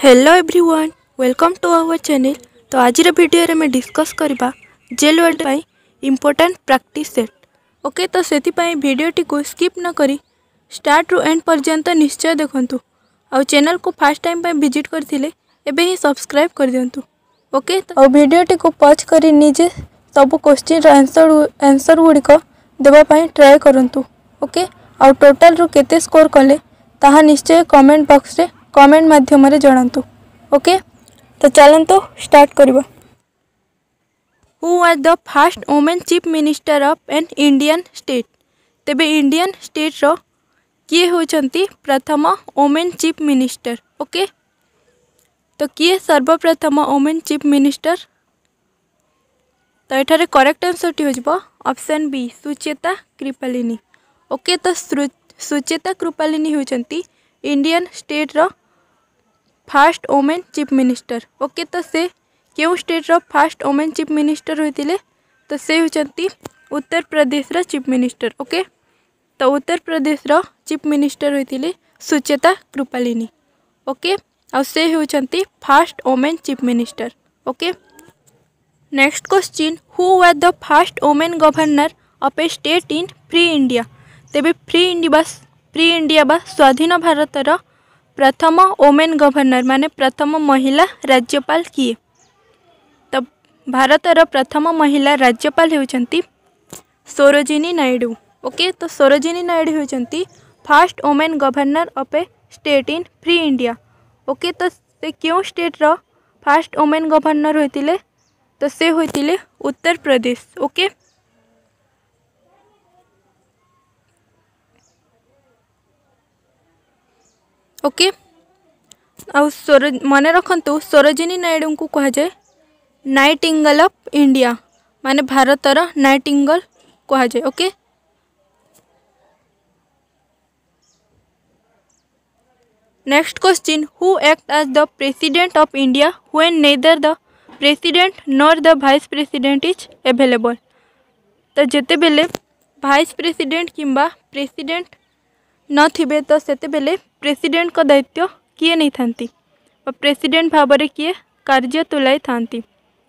Hello everyone, welcome to our channel. तो आज video रे मैं डिस्कस करबा जेल वर्ड पाई इंपोर्टेंट प्रैक्टिस सेट। ओके, तो सेति पाई वीडियोटी को स्किप न करी स्टार्ट रु एंड पर्यंत निश्चय देखंतु। आ चैनल को फर्स्ट टाइम पाई विजिट करथिले एबे ही सब्सक्राइब कर दियंतु। ओके, तो वीडियोटी को पॉज करी निजे सब क्वेश्चन आंसर गुडी को देबा पाई ट्राई करंतु। ओके, आ टोटल रु केते स्कोर कले ताहा निश्चय कमेंट बॉक्स रे कमेंट माध्यम रे जणांतु। ओके, तो चलंतु स्टार्ट करबा। Who was the first women chief minister of an Indian state? तेबे इंडियन स्टेट रो किए होचंती प्रथम वुमेन चीफ मिनिस्टर। ओके, तो किए सर्वप्रथम वुमेन चीफ मिनिस्टर? तो एठारे करेक्ट आंसर टी होजबो option B Sucheta Kripalani. Okay, तो सुचेता कृपालिनी होचंती इंडियन स्टेट रो first women chief minister. Okay, तो से क्यों स्टेट रो फर्स्ट वुमेन चीफ मिनिस्टर होइतिले? तो से होचंती उत्तर प्रदेश रो चीफ मिनिस्टर। ओके, तो उत्तर प्रदेश रो चीफ मिनिस्टर होइतिले सुचेता कृपालिनी। ओके, और से होचंती first women chief minister. Okay, next question, who was the first women governor of a state in free India? तेबे फ्री इंडिया बा स्वाधीन भारत रो प्रथम वुमेन गवर्नर माने प्रथम महिला राज्यपाल किए? तो भारत रो प्रथम महिला राज्यपाल होचंती सरोजिनी नायडू। ओके, तो सरोजिनी नायडू होचंती first women governor of a state in free India. Okay, तो से क्यों स्टेट रो फर्स्ट वुमेन गवर्नर होइतिले? तो से होइतिले उत्तर प्रदेश। ओके, ओके, मन रखु सरोजिनी नायडू को कह जाए नाइटिंगेल ऑफ इंडिया माने भारतर नाइटिंगेल कह जाए। Okay, next question, who act as the president of India when neither the president nor the vice president is available? तो जेते बेले वाइस प्रेसिडेंट किंबा प्रेसिडेंट न थिबे तो सेते बेले प्रेसिडेंट का दायित्व किए नहीं थांती और प्रेसिडेंट भाबरे किए कार्य तुलाई थांती?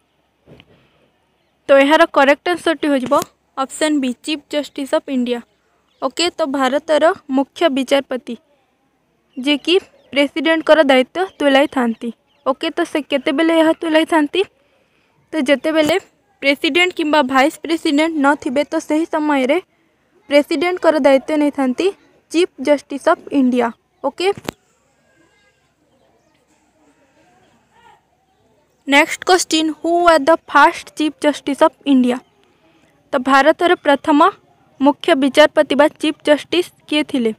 तो यार करेक्ट आंसर टी होजबो option B chief justice of India. Okay, तो भारतर मुख्य विचारपति जे कि प्रेसिडेंट कर दायित्व तुलाई थांती। ओके, तो से केते बेले यह तुलाई थांती? तो जेते बेले प्रेसिडेंट किंबा वाइस प्रेसिडेंट न थिबे तो सही समय रे प्रेसिडेंट कर दायित्व नहीं थांती chief justice of India. Okay, next question, who was the first chief justice of India? तो भारतर प्रथम मुख्य विचारपति बा चीफ जस्टिस किए थिले?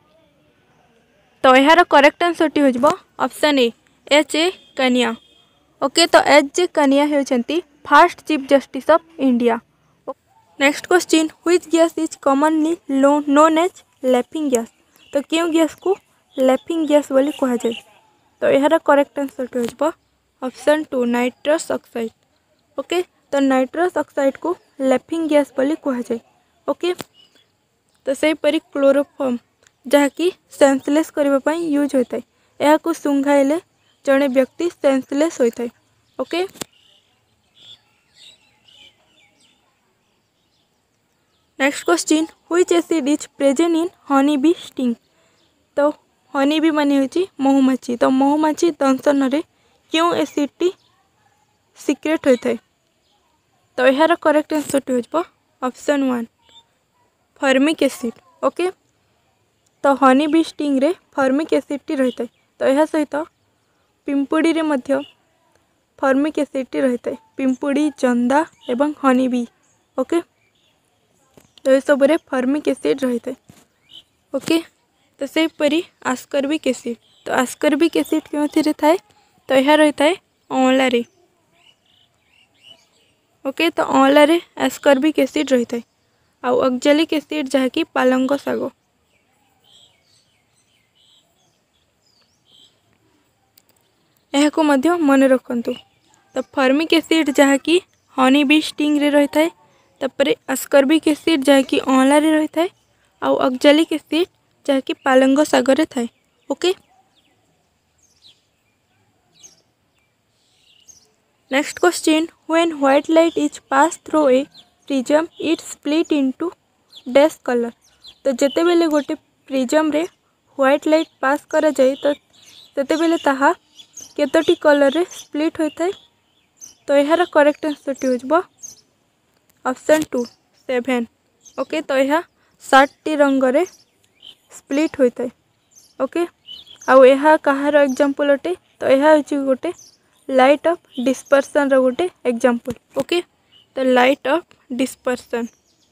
तो यार करेक्ट आंसर टी होजबो option A H A Kania. Okay, तो एच ए कनिया होचंती first chief justice of India. Next question, which gas is commonly known as laughing gas? तो क्यों गैस को लैफिंग गैस बोली कहा जाए? तो यार करेक्ट आंसर टी होजबो option two nitrous oxide. Okay, तो नाइट्रस ऑक्साइड को लैफिंग गैस बोली कहा जाए। ओके, तो से परी क्लोरोफॉर्म जहाँकि सेंसलेस करने यूज होता है, यह को सुंघाइले जड़े व्यक्ति सेंसलेस होता है। Okay, next question, which acid is present in honey bee sting? तो हनी बी माने होची महुमाछी, तो महुमाछी दंशन रे क्यों एसिड टी सिक्रेट होता है? तो यार करेक्ट आंसर टी होजबो option one formic acid. Okay, तो हनी बी स्टिंग रे फर्मिक एसिड टी रहता है, तो यह सहित पिंपुड़ी रे मध्य फर्मिक एसिड टी रहता है, पिंपुड़ी जंदा एवं हनी बी। ओके, तो ये सब रे फर्मिक एसिड रहता है। ओके, तो से परी आस्कर्बिक एसिड, तो आस्कर्बिक एसिड क्यों थी थाए? तो यह रहता है अँला रे। ओके, तो अँला रे आस्कर्बिक एसिड रहता है आउ ऑक्जेलिक एसिड जहाँकि पालंग शाग। यह को मध्य मन रखंतु। तो फर्मिक एसिड जहाँकि हनी बी स्टिंग रे रहता है, तापर आस्कर्बिक एसिड जहाँकि अँला रे रहता है आउ ऑक्जेलिक एसिड जहाँकि पालंग शाग रे थाए। Okay, next question, when white light is pass through a prism it split into dash colour. तो जेते बेले गोटे प्रिज्म रे व्हाइट लाइट पास करा जाए तो सेते बेले ताहा केतोटी कलर रे स्प्लिट होता है। तो यार करेक्ट आंसर हो ऑप्शन 2 7। ओके, तो यह 7टी रंग रे स्प्लिट होता है। ओके, आउ यह कहार एग्जांपल अटे, तो यह होची गोटे लाइट ऑफ डिस्पर्सन रो गोटे एग्जांपल। ओके, तो लाइट ऑफ डिस्पर्सन।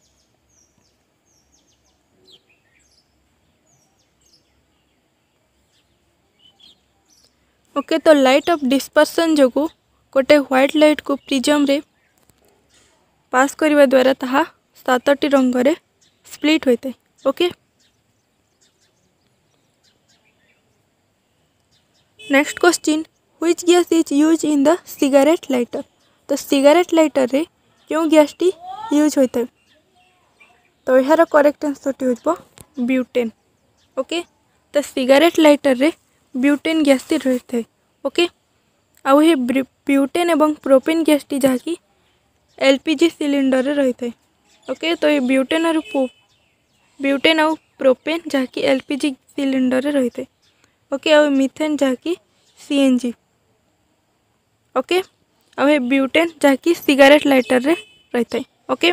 ओके, तो लाइट ऑफ डिस्पर्सन जो गोटे व्हाइट लाइट को प्रिज्म रे पास करने द्वारा ताहा 7टी रंग रे स्प्लिट होता है। Okay, next question, which gas is use in the cigarette lighter. तो सिगरेट लाइटर रे क्यों गैस टी यूज होता है। तो यार करेक्ट आंसर हो ब्यूटेन। ओके, तो सिगरेट लाइटर रे ब्यूटेन गैस टी रहता है। ओके, आउ ये ब्यूटेन एवं प्रोपेन गैस टी जहाँकि एलपीजी सिलिंडर रे रहता है। ओके, तो ये ब्यूटेन आउ प्रोपेन जहाँकि एलपीजी सिलिंडर रे रहता है। ओके, आउ मिथेन जहाँकि सीएनजी। ओके, आउ ये ब्यूटेन जहाँकि सिगरेट लाइटर रे रहता है। Okay,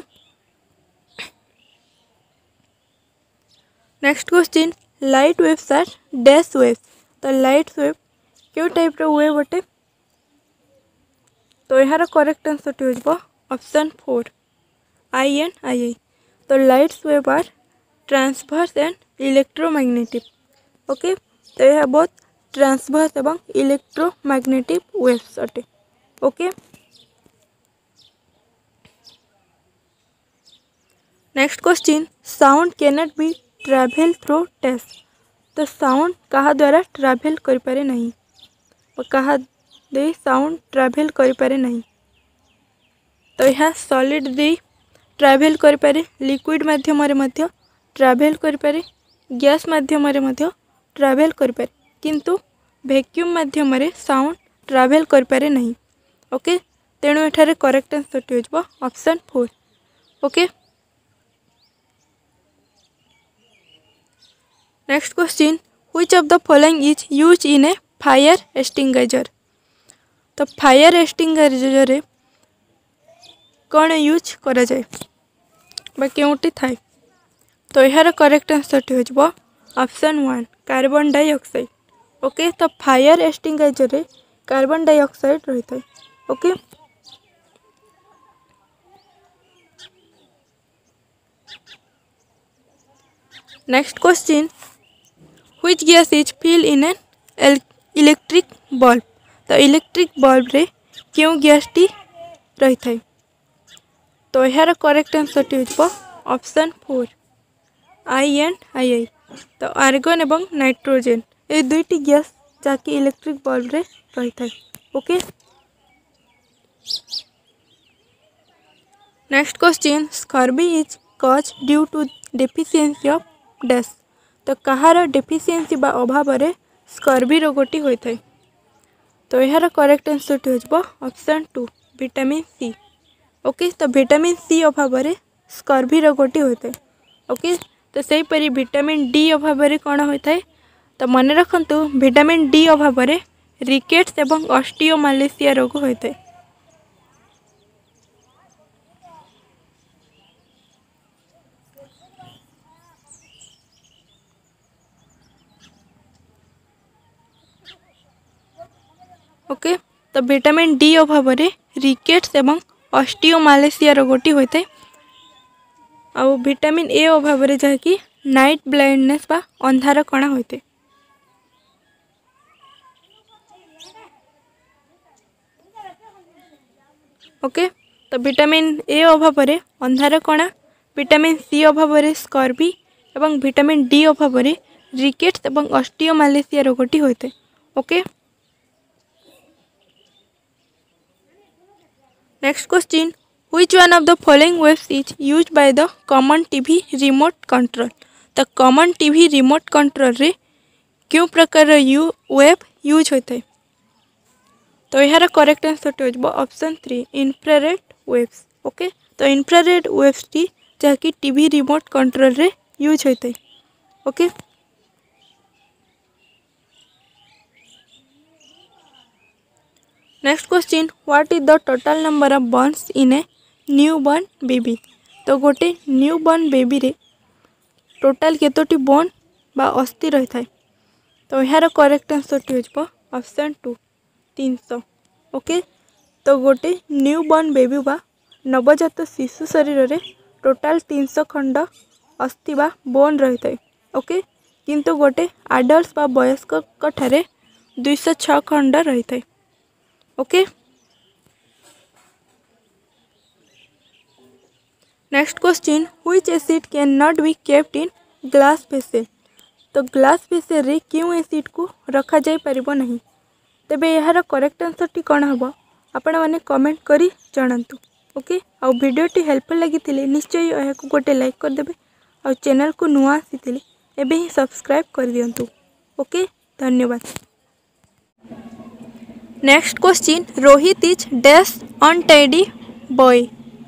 next question, light waves are dash waves. तो लाइट वेव क्यों टाइप रो वेव अटे। तो यार करेक्ट आंसर हो ऑप्शन 4 आई एंड आई। तो lights wave are transverse and electromagnetic. Okay, तो यह बहुत ट्रांसवर्स एवं इलेक्ट्रोमैग्नेटिक वेव्स अटे। Okay, next question, sound cannot be travel through dash. तो साउंड कहा द्वारा ट्रैवल कर पारे नहीं, और कहा दे साउंड ट्रैवल कर पारे नहीं। तो यह सॉलिड दे ट्रैवल कर पारे, लिक्विड माध्यम रे मध्य ट्रैवल कर पारे, गैस माध्यम रे मध्य ट्रैवल कर पारे, किंतु वैक्यूम माध्यम रे साउंड ट्रैवल कर पारे नहीं। ओके, तेणु एठारे करेक्ट आंसर हो option 4। Okay, next question, which of the following is use in a fire extinguisher. तो फायर एक्सटिंग्विशर रे कौन यूज करा जाए बा क्योंटी थाए। तो यार करेक्ट आंसर हो ऑप्शन 1 कार्बन डाइऑक्साइड। ओके, तो फायर एक्सटिंग्विशर रे कार्बन डाइऑक्साइड रहता है। Okay, next question, which gas is fill in an electric bulb. तो इलेक्ट्रिक बल्ब रे क्यों गैस टी रहता है। तो यार करेक्ट आंसर हो ऑप्शन 4 आई एंड आई। तो आर्गन एवं नाइट्रोजेन ये दुईटी गैस जहाँकि इलेक्ट्रिक बल्ब रे रहता है। Okay, next question, scurvy is cause due to deficiency of dash. तो कहार डेफिशिएंसी बा अभाव रे स्कर्वी रोगटी होता है। तो यार करेक्ट आंसर हो ऑप्शन 2 विटामिन सी। ओके, तो विटामिन सी अभाव रे स्कर्वी रोगटी होता है। ओके, तो सही परी विटामिन डी अभाव रे कौन होता है। तो मन रखंतु विटामिन डी अभाव रे रिकेट्स एवं ऑस्टियोमालेसिया रोग होता है। ओके, तो विटामिन डी अभाव रे रिकेट्स एवं ऑस्टियोमालेसिया रोगटी होता है। आउ विटामिन ए अभाव रे जहाँकि नाइट ब्लाइंडनेस बा अंधार कणा होते। ओके, तो विटामिन ए अभाव रे अंधार कणा, विटामिन सी अभाव रे स्कर्वी एवं विटामिन डी अभाव रे रिकेट्स एवं ऑस्टियोमालेसिया रोगटी होते। Okay, next question, which one of the following waves is used by the common TV remote control. तो कॉमन टीवी रिमोट कंट्रोल रे क्यों प्रकार वेव यूज होता है। तो यार करेक्ट आंसर हो ऑप्शन 3 इन्फ्रारेड वेव्स। ओके तो इन्फ्रारेड वेव्स टी जहाँकि टीवी रिमोट कंट्रोल रे यूज होता है। Okay next question what is the total number of bones in a new born baby. तो गोटे न्यू बॉर्न बेबी रे टोटाल केतोटी बोन बा अस्थि रही थाए। तो यार करेक्ट आंसर हो ऑप्शन 2 300। ओके तो गोटे न्यू बॉर्न बेबी बा नवजात शिशु शरीर रे टोटाल 300 खंड अस्थि बा बोन रही थाए। ओके किंतु गोटे आडल्ट बा वयस्क ठारे 206 खंड रही थाए। Okay next question which acid can not be kept in glass vessel. तो ग्लास वेसल रे क्यों एसिड को रखा जाई परिबो नहीं। तेबे यार करेक्ट आंसर टी कौन हम आपण मैंने कमेंट करी जणांतु। ओके आ वीडियो टी हेल्पफुल लगी निश्चय यह गोटे लाइक करदे आ चैनल को नुआ आसी एबे ही सब्सक्राइब कर दियंतु। ओके धन्यवाद। Next question Rohit is dash untidy boy.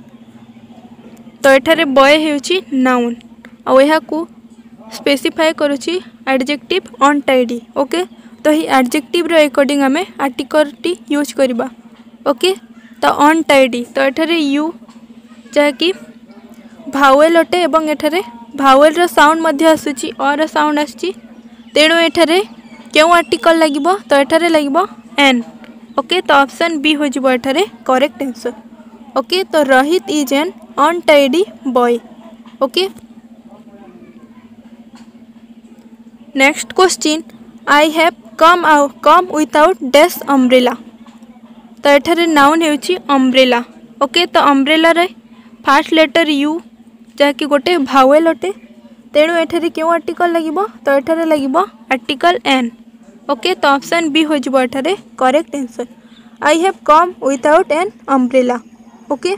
तो एठारे बॉय हेउची नाउन आ यहा को स्पेसिफाई करूची एडजेक्टिव अनटाइडी। ओके तो ही एडजेक्टिव रो अकॉर्डिंग हमें आर्टिकल टी यूज करबा। ओके तो अनटाइडी तो एठारे यू जहाँकि भावेल अटे एवं एठारे भावेल रो साउंड मध्य आसुची और साउंड आसुची तेणु एठारे क्यों आर्टिकल लागिबो तो एठारे लागिबो एन। ओके तो ऑप्शन बी हो जिवो एठारे करेक्ट आंसर। ओके तो Rohit is an untidy boy. Okay next question I have come without dash umbrella. तो एठारे नाउन हेउची अम्ब्रेला। ओके तो अम्ब्रेला रे फास्ट लेटर यू जहाँकि गोटे भावेल अटे तेणु एठारे क्यों आर्टिकल लागिबो तो एठारे लागिबो आर्टिकल एन। ओके तो ऑप्शन बी हो जिवो एठारे correct answer I have come without an umbrella. Okay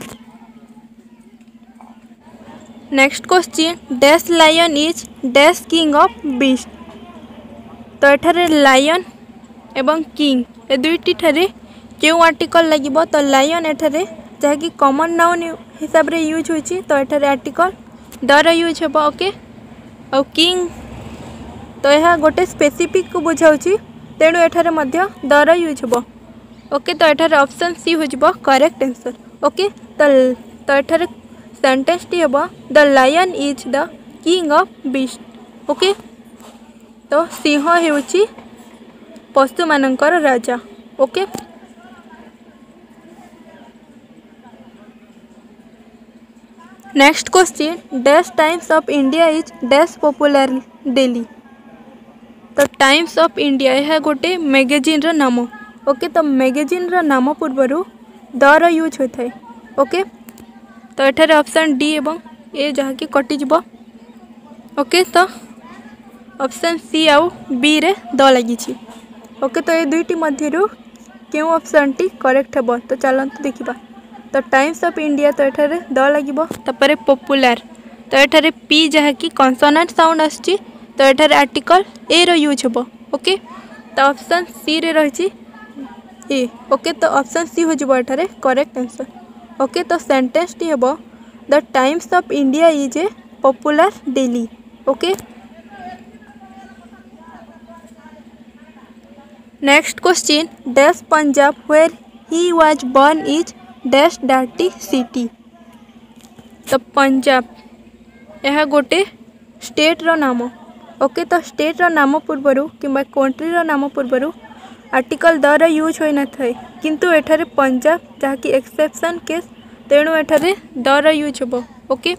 next question dash lion is dash king of beast. तो एठारे लायन एवं किंग ए दुईटी ठारे क्यों आर्टिकल लागिबो तो लायन एठारे जहाँकि कॉमन नाउन हिसाब रे यूज होची तो एठारे आर्टिकल दर यूज हेबो। ओके और किंग तो यह गोटे स्पेसिफिक को बुझाउची तेणु एठारे मध्य दर यूज हेबो। ओके तो एठारे ऑप्शन सी हो जिवो करेक्ट आंसर। ओके तो एठारे सेंटेंस टी हेबो the lion is the king of beast. Okay तो सिंह हेउची पशु मानकर राजा। Okay next question dash Times of India is dash popular daily. तो टाइम्स ऑफ इंडिया यह गोटे मैगजीन रो नाम। ओके तो मैगजीन रो नाम पूर्व दर यूज होता है। ओके तो एठारे ऑप्शन डी एवं ए जहाँकि कटिଯିବ। ओके तो ऑप्शन सी आउ बी रे द लगी। ओके तो ये दुईटी मध्यरु क्यों ऑप्शन टी करेक्ट हेबो तो चलंतु देखिबा। तो टाइम्स ऑफ इंडिया तो एठारे द लागिबो तापरे पॉपुलर तो एठारे पी जहाँकि कॉन्सोनेंट साउंड आसची तो एठारे आर्टिकल ए रो यूज हेबो। ओके तो ऑप्शन सी रे रहिची ए। ओके तो ऑप्शन सी हो जिवो एठारे करेक्ट आंसर। ओके तो सेंटेंस टी हेबो the Times of India is a popular daily. Okay next question dash Punjab where he was born is dash dirty city. तो पंजाब यह गोटे स्टेट रो नाम। ओके तो स्टेट रो नाम पूर्व कि कंट्री रो नाम पूर्व आर्टिकल दर यूज होई न थाए किंतु एठारे पंजाब जहाँकि एक्सेप्शन केस तेणु एठारे दर यूज हेबो। ओके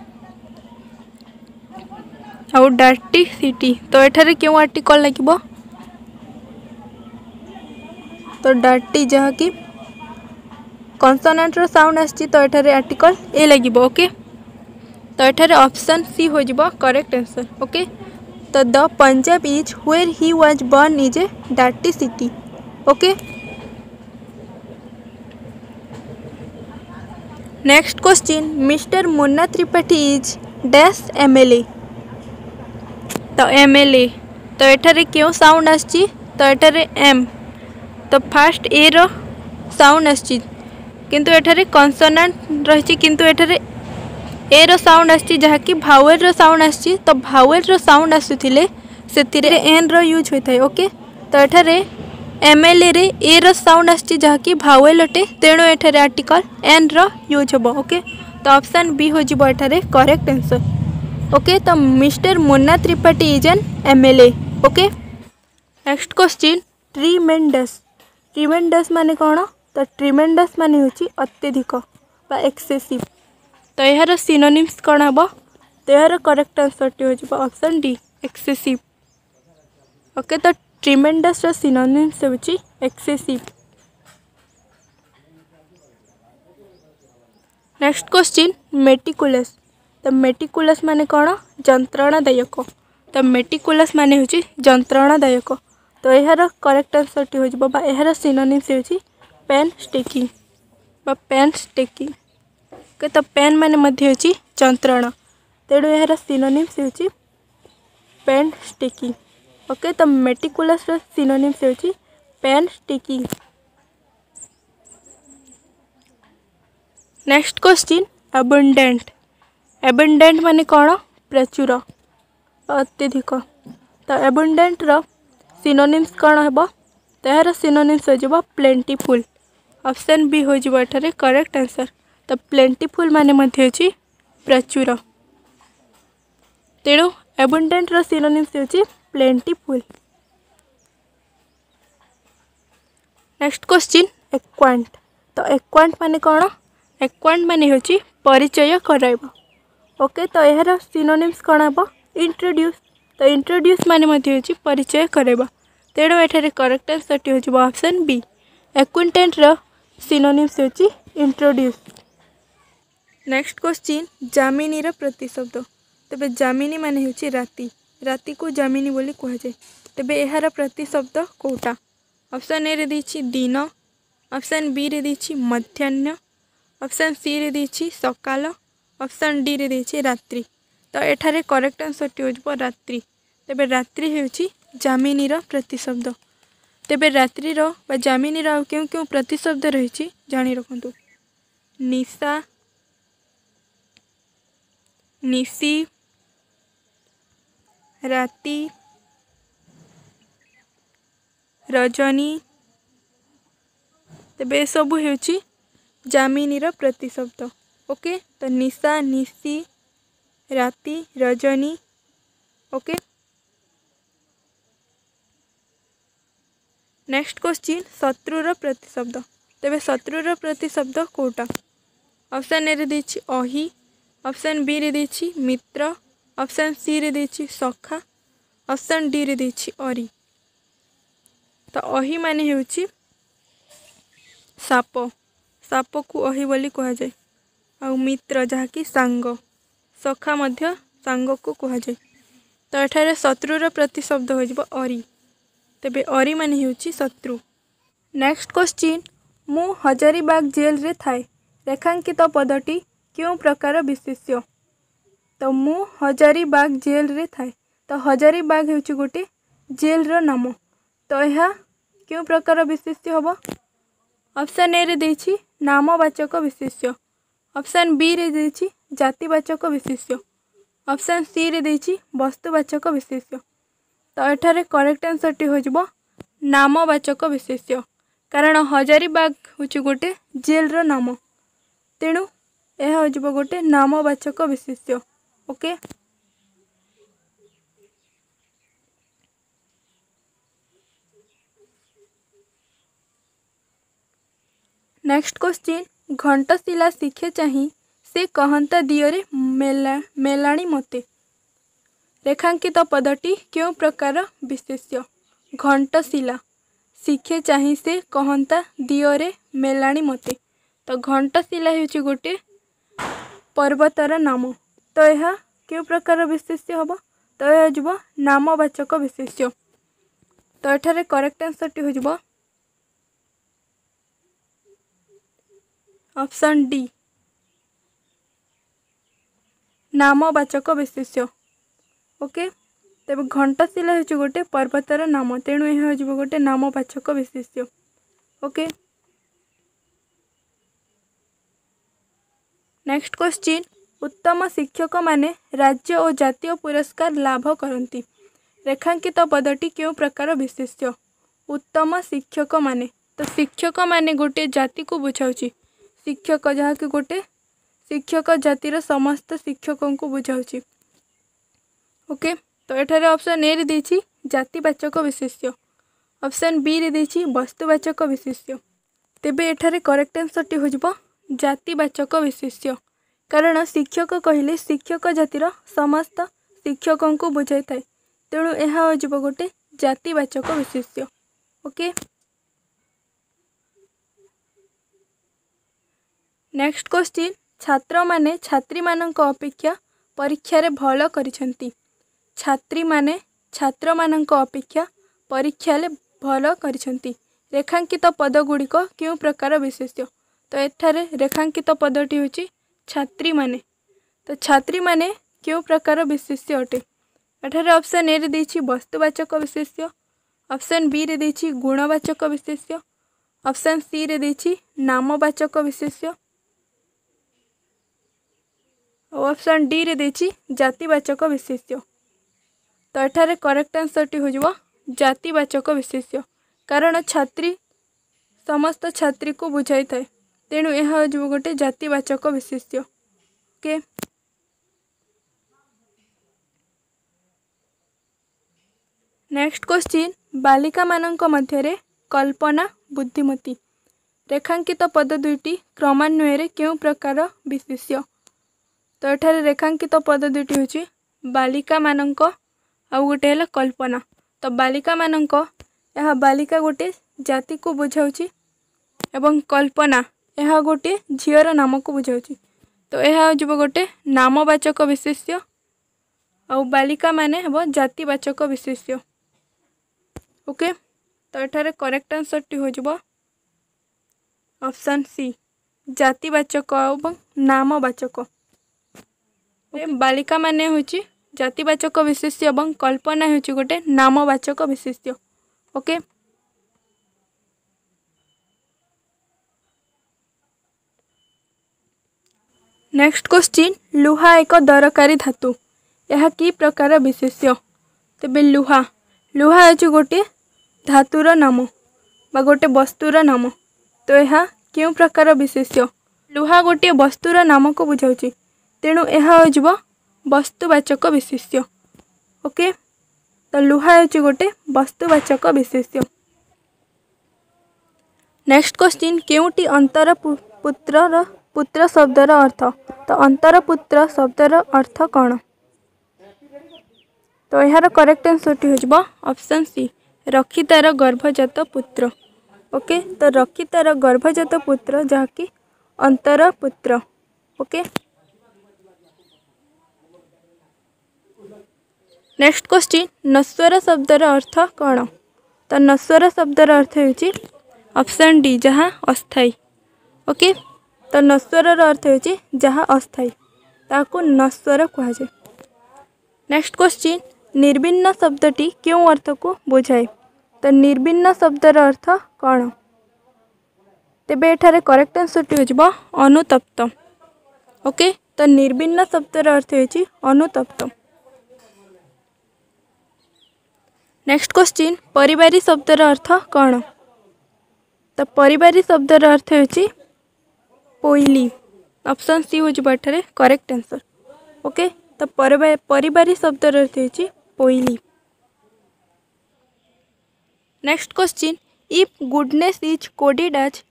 आउ डार्टी सिटी तो एठारे क्यों आर्टिकल लागिबो तो डार्टी जहाँकि कॉन्सोनेंट रो साउंड आसची तो एठारे आर्टिकल ए लागिबो। ओके तो एठारे ऑप्शन सी हो जिवो करेक्ट आंसर। ओके तो the Punjab is where he was born is a dirty city. Okay next question mister Munna Tripathi is dash MLA. तो एमएलए तो एठारे क्यों साउंड आसची तो एठारे एम तो फास्ट ए रो साउंड आछि किंतु एठारे कॉन्सोनेंट रही किंतु एठारे ए रो साउंड आछि जहाँकि भावेल रो साउंड आछि तो भावेल रो साउंड आसुथिले सेतिरे एन रो यूज होता है। ओके तो एठारे एमएलए रे ए रो साउंड आछि जहाँकि भावेल अटे तेणु एठारे आर्टिकल एन रो यूज होबो। ओके तो ऑप्शन बी हो जिवो एठारे करेक्ट आंसर। ओके तो mister Munna Tripathi is an MLA. Okay next question tremendous. Tremendous माने कौन तो ट्रिमेंडस माने होची अत्यधिक बा एक्सेसिव तो यार सिनोनिम्स कौन हम तो यार करेक्ट आंसर टी हो ऑप्शन डी एक्सेसिव। ओके तो ट्रिमेंडस रो सिनोनिम्स होची एक्सेसिव। Next question meticulous. तो मेटिकुलस माने कौन जंत्रणादायक तो मेटिकुलस माने होची जंत्रणादायक तो यार करेक्ट आंसर टी हो बा यार सिनोनिम्स होची पेन स्टेकिंग बा पेन स्टेकिंग। ओके तो पेन माने मध्य होची जंत्रणा तेणु यार सिनोनिम्स होची पेन स्टेकिंग। ओके तो मेटिकुलस रो सिनोनिम्स होची painstaking. Next question abundant. Abundant माने कौन प्रचुर अत्यधिक तो अबंडेंट रो सिनोनिम्स कौन हेबो तो यार सिनोनिम्स हो जिवो प्लेंटीफुल। ऑप्शन बी हो जिवो एठारे करेक्ट आंसर तो प्लेंटीफुल माने मध्य होची प्रचुर तेणु अबंडेंट रो सिनोनिम्स होची प्लेंटीफुल। Next question acquaint. तो एक्वांट माने कौन एक्वांट माने होची परिचय कराइबो। ओके तो यार सिनोनिम्स कौन हेबो इंट्रोड्यूस तो इंट्रोड्यूस माने मध्य होची परिचय कराइबो तेणु एठारे करेक्ट आंसर टी हो ऑप्शन बी एक्विंटेंट रो सिनोनिम्स होची इंट्रोड्यूस। नेक्स्ट क्वेश्चन जामिनी रो प्रतिशब्द। तबे जामिनी माने होची राती राती को जामिनी बोली कह जाए तबे एहार प्रतिशब्द कोटा। ऑप्शन ए रे देछि दिन ऑप्शन बी रे देछि मध्याह्न ऑप्शन सी रे देछि सकाल ऑप्शन डी रे देछि रात्रि तो एठारे करेक्ट आंसर टी हो रात्रि। तबे रात्रि होची जामिनी रो प्रतिशब्द। तेबे रात्रि रो बा जामिनी रो क्यों क्यों प्रतिशब्द रही जानी रखु निशा निशी राति रजनी तेबे सब होची जामिनी रो प्रतिशब्द। ओके तो निशा निशी राति रजनी। ओके नेक्स्ट क्वेश्चन शत्रुर प्रतिशब्द। तेबे शत्रुर प्रतिशब्द कोटा। ऑप्शन ए रे देछि अहि ऑप्शन बी रे देछि मित्र ऑप्शन सी रे देछि सखा ऑप्शन डी रे देछि अरि तो अहि माने होछि साप साप को अहि बोली कह जाए आ मित्र जहाँकि सांग सखा मध्य सांग को कह जाए तो एठारे शत्रुर प्रतिशब्द हो जिवो अरि तेबे अरि माने होछि शत्रु। नेक्स्ट क्वेश्चन मु हजारीबाग जेल रे थाए रेखांकित पदटी क्यों प्रकार विशेष्य तो मु हजारीबाग जेल रे थाए तो हजारीबाग होछि गोटे जेल रो नाम तो यह क्यों प्रकार विशेष्य होबो। ऑप्शन ए रे देछि नामवाचक विशेष्य ऑप्शन बी रे देछि जातिवाचक विशेष्य ऑप्शन सी रे देछि वस्तुवाचक विशेष्य तो एठारे करेक्ट आंसर टी हो नामवाचक विशेष्य कारण हजारीबाग होछि गोटे जेल रो नाम तेणु यह हो गोटे नामवाचक विशेष्य। ओके नेक्स्ट क्वेश्चन घंटशिला शिखे चाही से कहंता दियोरे मेलाणी मते रेखांकित पदटी क्यों प्रकार विशेष्य। घंटशिला शिखे चाही से कहंता दियोरे मेलाणी मते तो घंटशिला होछि गोटे पर्वतर नाम तो यह क्यों प्रकार विशेष्य होबो तो यह हो नामवाचक विशेष्य तो एठारे करेक्ट आंसर टी हो ऑप्शन डी नामवाचक विशेष्य। ओके तेबे घंटशिला होछि गोटे पर्वतर नाम तेणु यह हो गोटे नामवाचक विशेष्य। ओके। नेक्स्ट क्वेश्चन, उत्तम शिक्षक माने राज्य और जातीय पुरस्कार लाभ करती। रेखांकित पदटी क्यों प्रकार विशेष्य? उत्तम शिक्षक माने, तो शिक्षक माने गोटे जाति को बुझाऊँच। शिक्षक जहाँ कि गोटे शिक्षक जातिर समस्त शिक्षकों को बुझाऊँच। ओके, तो एठारे ऑप्शन ए रे देछि जातिवाचक विशेष्य, ऑप्शन बी रे देछि वस्तुवाचक विशेष्य। तेबे एठारे करेक्ट आंसर टी हो जातिवाचक विशेष्य, कारण शिक्षक कहले शिक्षक जातिर समस्त शिक्षकों को बुझाई थाए, तेणु यह हो गोटे जातिवाचक विशेष्य। ओके, नेक्स्ट क्वेश्चन, छात्र माने छात्री मानक अपेक्षा परीक्षा रे भल करिसेंती। छात्री माने छात्र मानक अपेक्षा परीक्षा रे भल करिसेंती। रेखांकित पद गुड़िक क्यों प्रकार विशेष्य? तो एठारे रेखांकित पदटी होची छात्री माने, तो छात्री माने क्यों प्रकार विशेष्य अटे? एठारे ऑप्शन ए रे देछि वस्तुवाचक विशेष्य, ऑप्शन बी रे देछि गुणवाचक विशेष्य, ऑप्शन सी रे देछि नामवाचक विशेष्य, और ऑप्शन डी रे देछि जातिवाचक विशेष्य। तो एठारे करेक्ट आंसर टी हो जातिवाचक विशेष्य, कारण छात्री समस्त छात्री को बुझाई थाए, तेणु यह हो गोटे जातिवाचक विशेष्य। ओके, नेक्स्ट क्वेश्चन, बालिका मानक मध्यरे कल्पना बुद्धिमती। रेखांकित पद दुईटी क्रमान्वय क्यों प्रकार विशेष्य? तो एठारे रेखांकित पद दुईटी होची बालिका मानक आउ गोटे है कल्पना। तो बालिका मानक यह बालिका गोटे जाति को बुझाऊँच एवं कल्पना यह गोटे झीर नाम को बुझाऊँच, तो यह हो गोटे नामवाचक विशेष्य आउ बालिका माने हेबो जातिवाचक विशेष्य। ओके, तो एठारे करेक्ट आंसर टी हो ऑप्शन सी जातिवाचक एवं नामवाचक। बालिका माने होची जातिवाचक विशेष्य एवं कल्पना होची गोटे नामवाचक विशेष्य। ओके, नेक्स्ट क्वेश्चन, लुहा एक दरकारी धातु, यह कि प्रकार विशेष्य? तेबे लुहा लुहा होची गोटे धातुर नाम बा गोटे वस्तुर नाम, तो यह क्यों प्रकार विशेष्य? लुहा गोटे वस्तुर नाम को बुझाऊँच, तेणु यह हो वस्तुवाचक विशेष्य। ओके, तो लुहा होची गोटे वस्तुवाचक विशेष्य। नेक्स्ट क्वेश्चन, केउटी अंतर पुत्र शब्दर अर्थ? तो अंतर पुत्र शब्दर अर्थ कौन? तो यार करेक्ट आंसर टी हो ऑप्शन सी रक्षितार गर्भजात पुत्र। ओके, तो रक्षितार गर्भजात पुत्र जहाँकि अंतर पुत्र। ओके, नेक्स्ट क्वेश्चन, नश्वर शब्दर अर्थ कौन? तो नश्वर शब्दर अर्थ होची ऑप्शन डी जहाँ अस्थायी। ओके, तो नश्वर अर्थ होची जहाँ अस्थायी, ताको नश्वर कहा जाए। नेक्स्ट क्वेश्चन, निर्भिन्न शब्दटी क्यों अर्थ को बुझाए? तो निर्भिन्न शब्दर अर्थ कौन? तेबे एठारे करेक्ट आंसर टी हो अनुतप्त। ओके, तो निर्भिन्न शब्दर अर्थ होची अनुतप्त। नेक्स्ट क्वेश्चन, परिवारी शब्दर अर्थ कौन? तो परिवारी शब्दर अर्थ होची पोइली, ऑप्शन सी हो करेक्ट आंसर। ओके, तो परिवारी शब्दर अर्थ होची पोइली। Next question, if goodness is coded as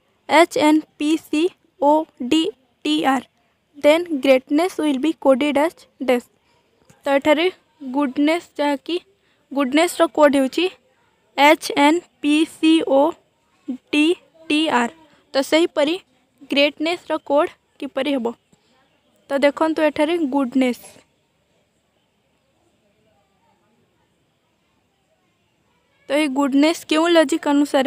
HNPCODTR then greatness will be coded as dash. तो एठारे गुडनेस जहाँकि गुडनेस रो कोड होची HNPCODTR, तो सही परी ग्रेटनेस रो कोड किपरि हेबो? तो देखंतु एठारे गुडनेस, तो ये गुडनेस क्यों लॉजिक अनुसार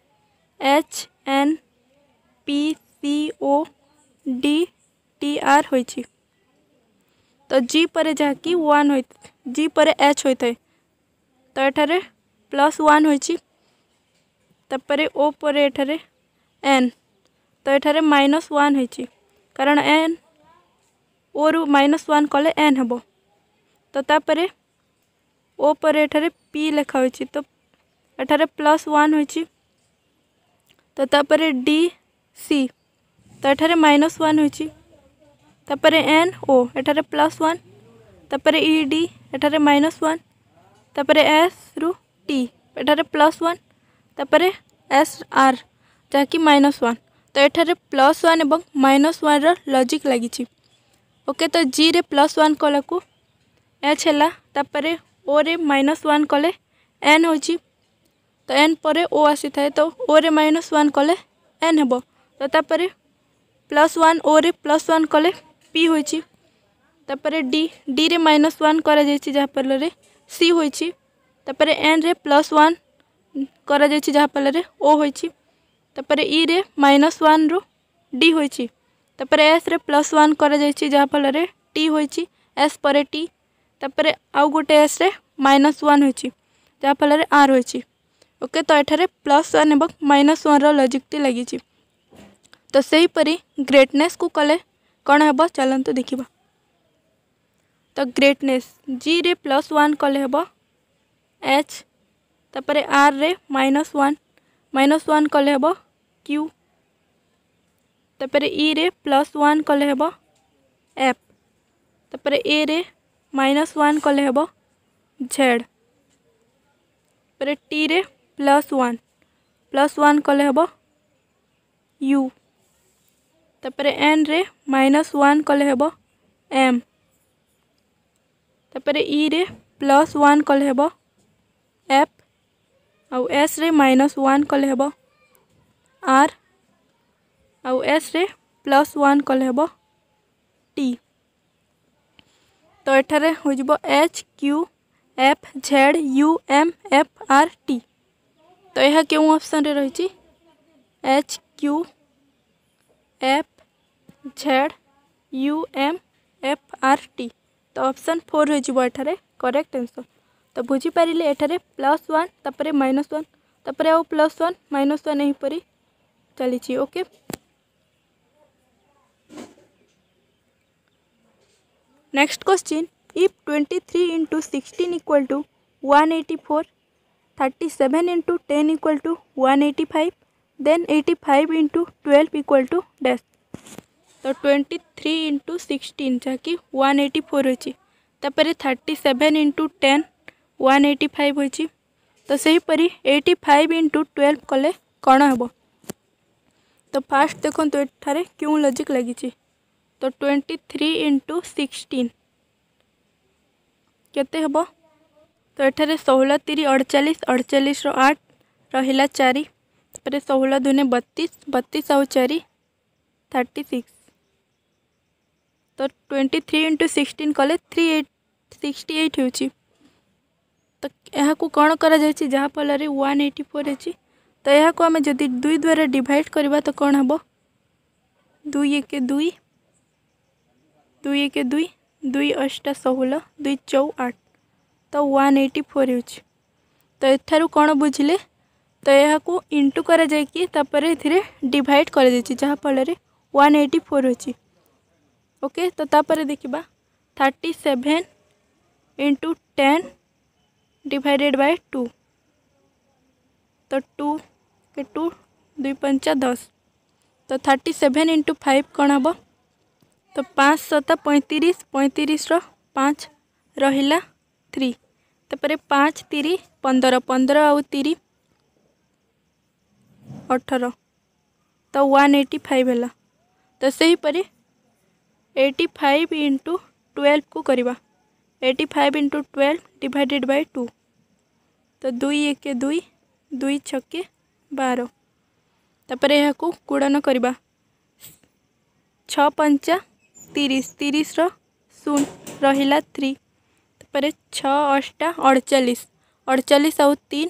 HNPCODTR होइछि? तो जी पर जहाँकि 1 हो जी पर H होता है, तो एठारे +1 होइछि, तापर ओ पर एठारे एन तो एठारे -1 होइछि कारण एन ओ रु -1 कले एन हेबो तो तापर ओ पर एठारे पी लिखा होइछि तो एठारे +1 होइछि तो तापर डी सी तो एठारे -1 होइछि तापर एन ओ एठारे +1 तापर ई डी एठारे -1 तापर एस रु टी एठारे +1 तापर एस आर जहाँकि -1 तो एठारे +1 एवं -1 रो लॉजिक लगी। ओके तो जी रे +1 कला को एच है तापर ओ रे -1 कले एन होची तो एन पर ओ आसी थाए तो ओ रे -1 कले एन हेबो तो तापर +1 ओ रे +1 कले पी होची तापर डी डी रे -1 करा जायछि जहाँ फल रे सी होची तापर एन रे +1 करा जायछि जहाँ फल रे ओ होची तापर ई रे -1 रु डी होची तापर एस रे +1 करा जायछि जहाँ फल रे टी होची एस पर टी तापर आउ गोटे एस रे -1 होची जहाँ फल रे आर होची। ओके तो एठारे +1 एवं -1 रो लॉजिक टी लगी तो सही परी ग्रेटनेस को कले कौन हेबो चलंतु देखिबा तो ग्रेटनेस जी रे +1 कले हेबो एच तापर आर रे -1 कले हेबो क्यू तापर ई रे +1 कले हेबो एफ तापर ए रे -1 कले हेबो जेड तापर टी रे +1 कले हेबो यू तापर एन रे -1 कले हेबो एम तापर ई रे +1 कले हेबो एफ आउ एस रे -1 कले हेबो आर आउ एस रे +1 कले हेबो टी तो एठारे हो जिवो H Q F Z U M F R T तो यह क्यों ऑप्शन रे रही H Q F Z U M F R T तो ऑप्शन 4 हो जिवो एठारे करेक्ट आंसर तो बुझी पारिले एठारे +1 तापर -1 तापर आउ +1 -1 एही परी चली छी। Okay next question if 23 into 16 equal to 184 37 into 10 equal to 185 then 85 into 12 equal to dash तो 23 into 16 जहाँकि 184 होची तापर 37 into 10 185 होची तो सही परी 85 into 12 कले कौन हेबो तो फास्ट देखो तो एठारे क्यों लॉजिक लगी तो 23 into 16 केते हेबो तो एठारे 16 3 48 48 रो 8 रहिला 4 तापर 16 दुने 32 32 आउ 4 36 तो 23 into 16 कले 368 होची तो यह को कौन करा जायछि जहाँ फल रे 184 अछि तो यह को आमे जदि 2 द्वारा डिवाइड करबा तो कौन हेबो 2 1 2 2 1 2 2 8 16 2 4 8 तो 184 होची तो एथारु कौन बुझिले तो यह को इंटू करा जाय कि तापर एथिरे डिवाइड कर देछि जहाँ फल रे 184 होची। ओके तो तापर देखिबा 37 into 10 divided by 2 तो 2 के 2 2 5 10 तो 37 into 5 कौन हेबो तो 5 7 35 35 रो 5 रहिला 3 तापर 5 3 15 15 आउ 3 18 तो 185 हैला तो सही परी 85 into 12 को करिबा 85 into 12 divided by 2 तो 2 1 2 2 6 12 तापर यह को गुणन करबा 6 5 30 30 रो 0 रहिला 3 तापर 6 8 48 48 आउ 3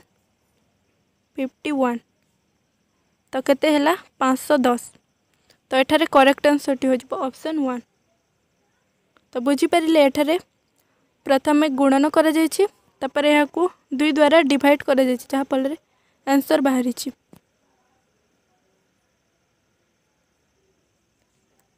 51 तो केते हैला 510 तो एठारे करेक्ट आंसर टी हो जिवो ऑप्शन 1 तो बुझी पारिले एठारे प्रथमे गुणन करा जायछि तापर यह को 2 द्वारा डिवाइड करा जायछि जहाँ फल रे आंसर बाहरी छी।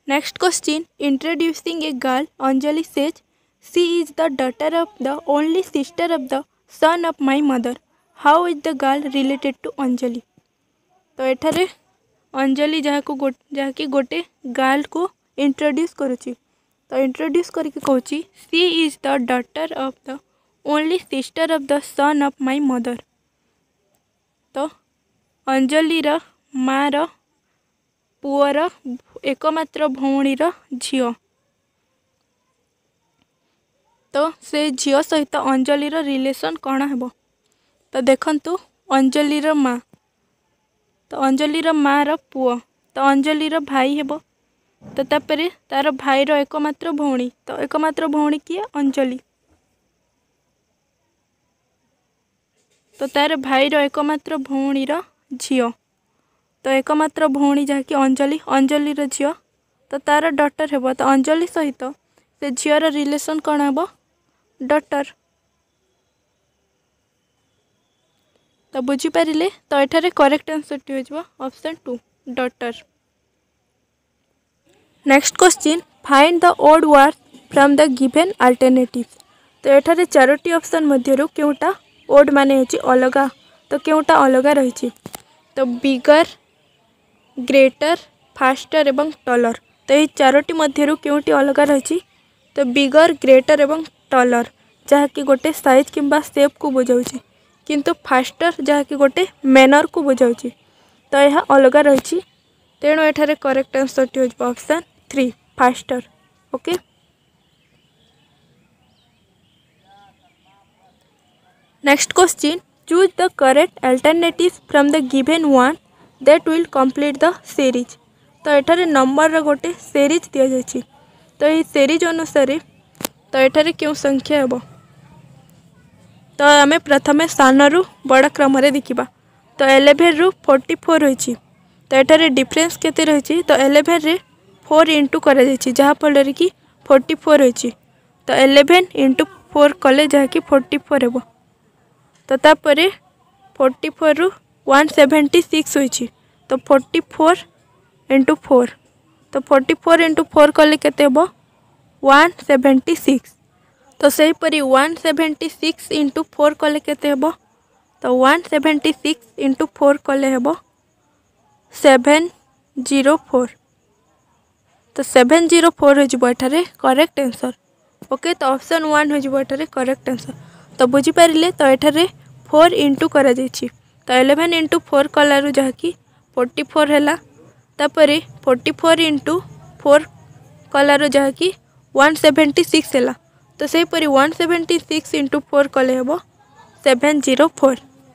Next question, introducing a girl Anjali says she is the daughter of the only sister of the son of my mother, how is the girl related to Anjali. तो एठारे अंजलि जहाँकि गोटे गर्ल को इंट्रोड्यूस करुच्ची, तो इंट्रोड्यूस करके कहूँ she is the daughter of the only sister of the son of my mother. तो अंजलिर मार पुअर एकमात्र भौणीर झील, तो से झील सहित अंजलिर रिलेशन कौन हेबो। तो देखंतु अंजलिर माँ, तो अंजलिर मार पुओ, तो अंजलिर भाई हेबो। तो तापर तार भाईर एकमात्र भौणी, तो एकमात्र भौणी किए अंजलि, तो तार भाईर एकमात्र भौणीर झील, तो एकमात्र भौणी जहाँकि अंजलि, अंजलिर झील, तो तार डॉटर हेबो। तो अंजलि सहित से झीर रिलेशन कौन हेबो, डॉटर। तो बुझीपारे, तो एठारे करेक्ट आंसर टी हो option 2 daughter. Next question, find the odd word from the given alternative. तो एठारे 4टी ऑप्शन मध्यरु केउटा ओड माने होची अलगा, तो केउटा अलगा रही। तो बिगर, ग्रेटर, फास्टर एवं टलर, तो ये 4टी मध्यरु केउटी अलगा रही। तो बिगर, ग्रेटर एवं टलर जहाँकि गोटे साइज किंबा शेप को बुझाऊँ, किंतु फास्टर जहाँकि गोटे मैनर को बुझाऊँ, तो यह अलगा रही। तेणु एठारे करेक्ट आंसर टी हो option 3 faster. Okay, next question, choose the correct alternative from the given one that will complete the series. तो एठारे नंबर गोटे सीरीज दि जाइए, तो ये सीरीज अनुसार तो एठारे क्यों संख्या हेबो। तो आम प्रथमे सान रु बड़ क्रम रे देखिबा। तो 11 रु 44 रही, तो एठारे डिफरेंस केते रही। तो 11 रे 4 इंटू करा जाइछि, जहाँ फल कि 44 रही। तो 11 इंटू 4 कले जहाँकि 44 हेबो। तो तापरे 44 रु 176 होइछि, तो 44 इंटू 4, तो 44 इंटू 4 कले केते हेबो 176। तो सेहीपरि 176 इंटू 4 कले केते हेबो, तो 176 इंटू 4 कले हेबो 704। तो 704 हो एठारे करेक्ट आंसर। ओके, तो ऑप्शन 1 हो एठारे करेक्ट आंसर। तो बुझीपारे, तो एठारे 4 इंटू करा जाइछि। तो 11 इंटू 4 कलारू जहाँकि 44 है, तापर 44 इंटू 4 कलारू जहाँकि 176 है। तो सेहीपरि 176 इंटू 4 कले हेबो 704।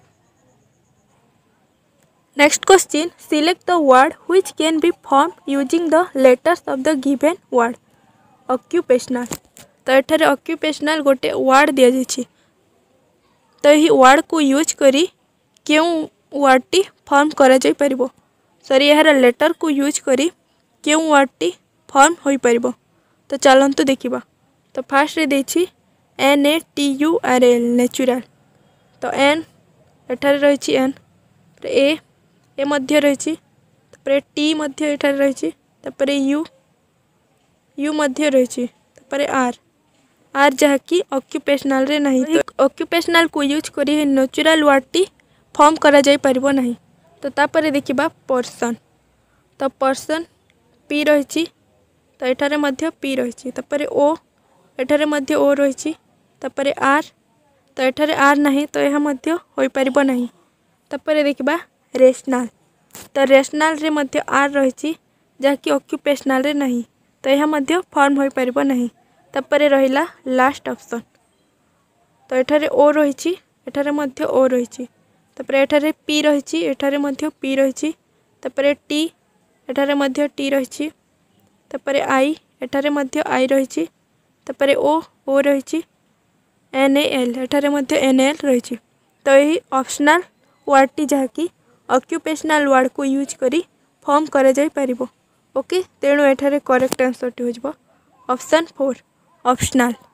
Next question, select the word which can be form using the letters of the given word. Occupational, तो एठारे ऑक्यूपेशनल गोटे वर्ड दि जाइछि। तो यही वर्ड को यूज करी क्यों वर्डटी फॉर्म करा जाई परिबो, सॉरी यार लेटर को यूज करी क्यों वर्डटी फॉर्म होई परिबो। तो चलंतु देखिबा। तो फास्ट रे देछि NATURL नेचुरल। तो एन एठारे रहिछि एन, ए मध्य रहिछि, तापर टी मध्य एठारे रहिछि, तापर यू मध्य रहिछि, तापर आर जहाँकि ऑक्यूपेशनल रे नहीं। तो ऑक्यूपेशनल को यूज करी नेचुरल वर्डटी फॉर्म करा जाई परिबो नहीं। तो तापर देखिबा पर्सन। तो पर्सन पी रहिछि, तो एठारे मध्य पी रहिछि, तापर ओ एठारे मध्य ओ रहिछि, तापर आर, तो एठारे आर नहीं, तो यह मध्य होई परिबो नहीं। तापर देखिबा रेशनल। तो रेशनल रे मध्य आर रहिछि जहाँकि ऑक्यूपेशनल रे नहीं, तो यह मध्य फॉर्म होई परिबो नहीं। तापर रहिला लास्ट ऑप्शन। तो एठारे ओ रहिछि, एठारे मध्य ओ रहिछि, तापर एठारे पी रहिछि, एठारे मध्य पी रहिछि, तापर टी एठारे मध्य टी रहिछि, तापर आई एठारे मध्य आई रहिछि, तापर ओ रहिछि, NAL एठारे मध्य NAL रहिछि। तो यही ऑप्शनल वर्डटी जहाँकि ऑक्यूपेशनल वर्ड को यूज करी फॉर्म करा जाई परिबो। ओके, तेणु एठारे करेक्ट आंसर टी हो ऑप्शन 4 ऑप्शनल।